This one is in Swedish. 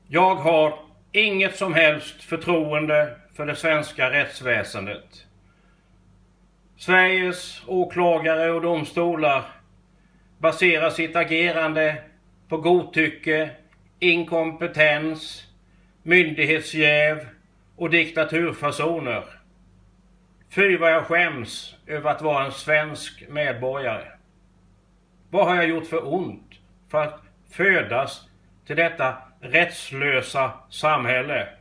Jag har inget som helst förtroende för det svenska rättsväsendet. Sveriges åklagare och domstolar baserar sitt agerande på godtycke, inkompetens, myndighetsjäv och diktaturfasoner. Fy vad jag skäms över att vara en svensk medborgare. Vad har jag gjort för ont för att födas till detta rättslösa samhälle?